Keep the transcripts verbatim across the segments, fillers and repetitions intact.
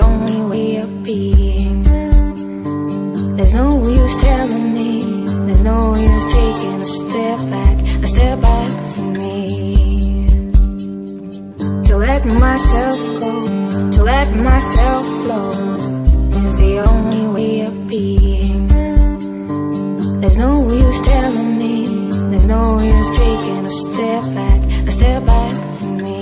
only way of being. There's no use telling me, there's no use taking a step back, a step back from me. To let myself go, to let myself flow is the only way of being. There's no use telling me, there's no use taking a step back, a step back from me.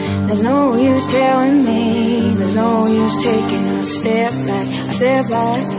Step back,